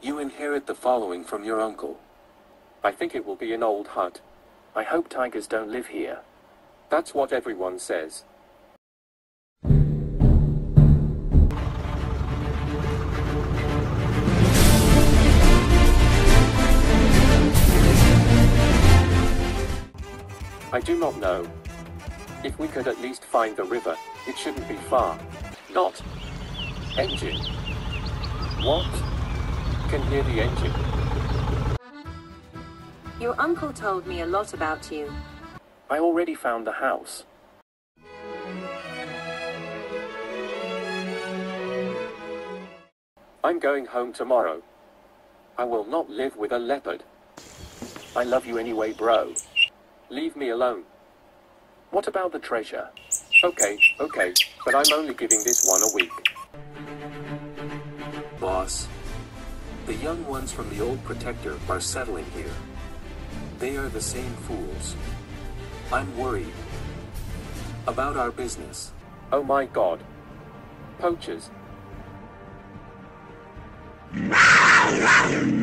You inherit the following from your uncle. I think it will be an old hut. I hope tigers don't live here. That's what everyone says. I do not know. If we could at least find the river, it shouldn't be far. Not. Engine. What? Can hear the engine. Your uncle told me a lot about you. I already found the house. I'm going home tomorrow. I will not live with a leopard. I love you anyway, bro. Leave me alone. What about the treasure? Okay, but I'm only giving this one a week. Boss. The young ones from the old protector are settling here. They are the same fools. I'm worried about our business. Oh my God. Poachers.